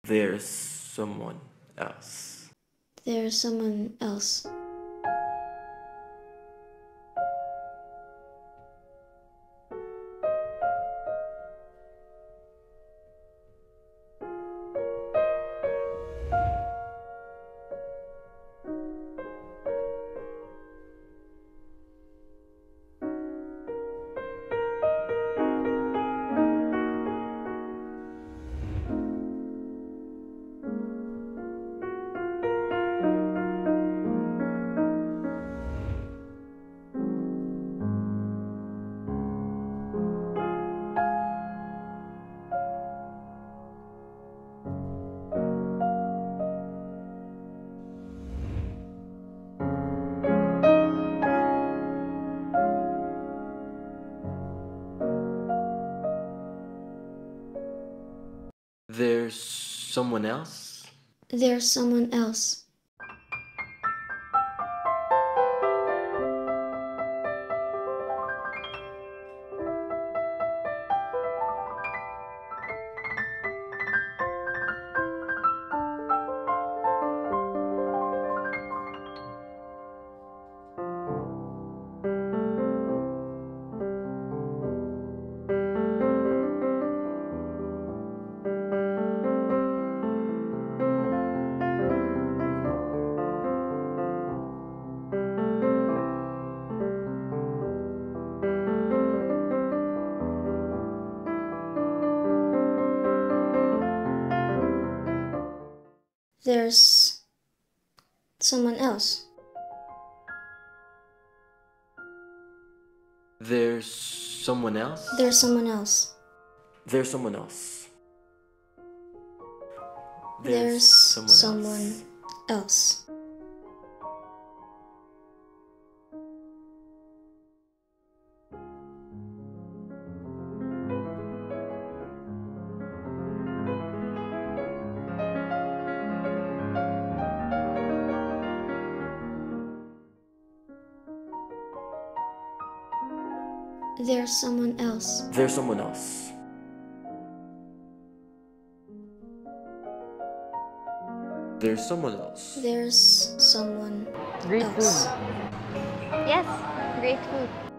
There's someone else. There's someone else. There's someone else? There's someone else. There's someone else. There's someone else? There's someone else. There's someone else. There's someone else. There's someone else. There's someone else. There's someone else. There's someone Great else. food. Yes, great food.